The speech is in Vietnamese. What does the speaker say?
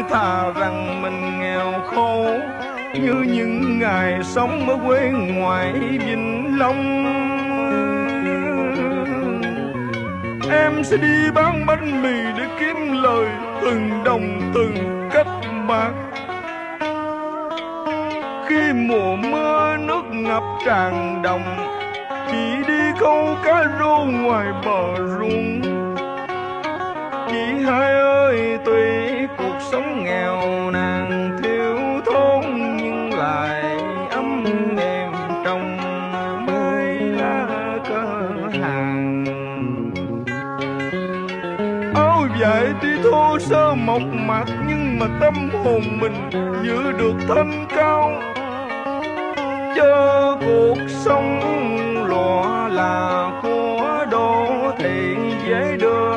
thà rằng mình nghèo khổ như những ngày sống ở quê ngoại Vĩnh Long. Em sẽ đi bán bánh mì để kiếm lời từng đồng từng cách bạc. Khi mùa mưa nước ngập tràn đồng, chỉ đi câu cá rô ngoài bờ ruộng. Chị hai ơi, tuy cuộc sống nghèo nàn thiếu thốn nhưng lại ấm êm trong mấy lá cờ hàng. Áo vải tuy thô sơ mộc mạc nhưng mà tâm hồn mình giữ được thanh cao. Chớ cuộc sống lụa là của đô thị dễ đưa